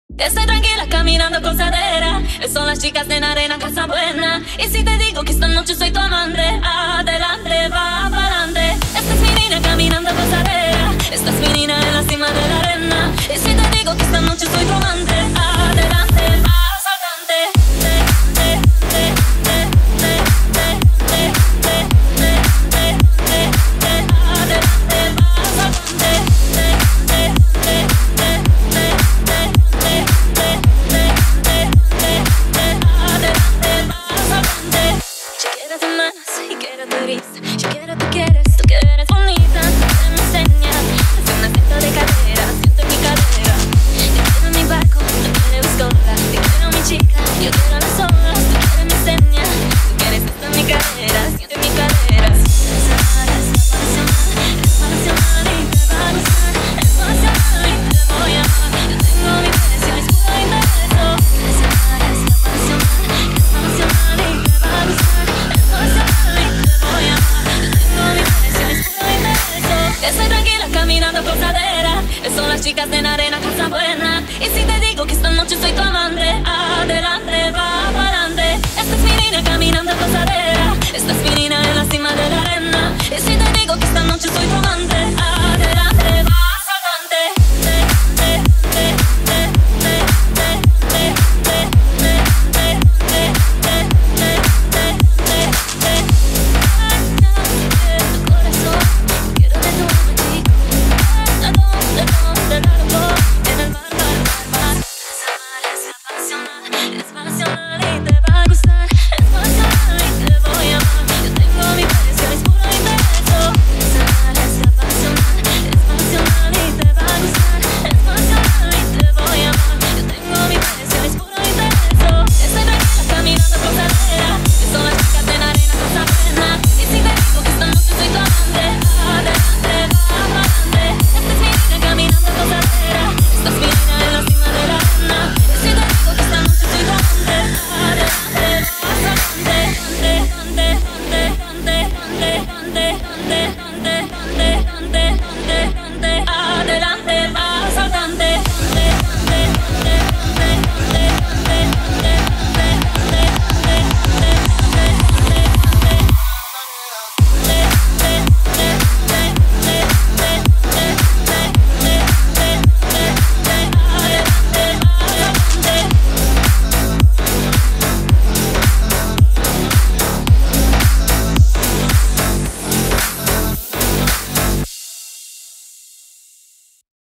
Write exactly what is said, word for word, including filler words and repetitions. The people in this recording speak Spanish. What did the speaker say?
Estoy tranquila caminando cosadera. Son las chicas de la arena, casa buena. Y si te digo que esta noche soy tu amante, adelante, va pa'lante. Esta es mi niña caminando cosadera. Esta es mi niña en la cima de la arena. Y si te digo que esta noche soy tu amante, adelante, va saltante. Y quiero turista, yo quiero, tú quieres, tú que eres bonita, tú me enseñas, hace una cinta de cadera, siente mi cadera. Yo quiero mi barco, tú quieres biscola, yo quiero mi chica, yo quiero las olas, tú quieres mi seña, tú quieres estar en mi cadera, siente mi cadera. Es pasional, es pasional y te va a gustar, es pasional y te voy a amar. Yo tengo mi precio, es puro y beso. Es pasional, es pasional, es pasional y te va a gustar, es pasional. Estoy tranquila caminando cosadera. Son las chicas de la arena, casa buena. Y si te digo que esta noche soy tu amante, adelante, va pa'lante. Esta es mi niña caminando cosadera. Esta es mi niña en la cima de la arena.